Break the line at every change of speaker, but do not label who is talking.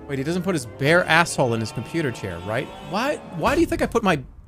Wait, he doesn't put his bare asshole in his computer chair, right? Why do you think I put my